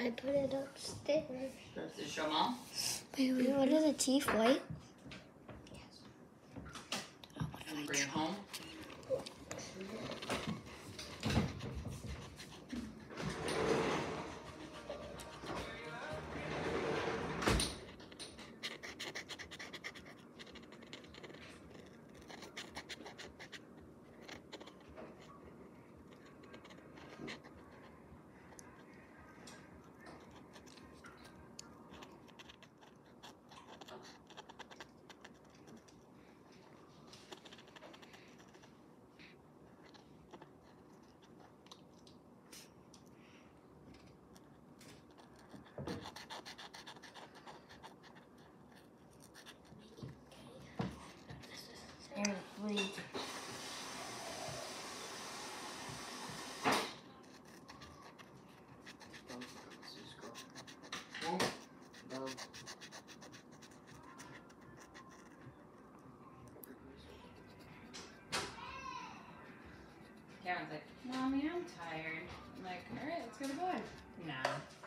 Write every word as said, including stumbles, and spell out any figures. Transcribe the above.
I put it upstairs. Does it show Mom? Wait, wait, what are the teeth white? Yes. Can you bring it home? Seriously. Cameron's like, Mommy, I'm tired. I'm like, all right, let's go to bed. Nah.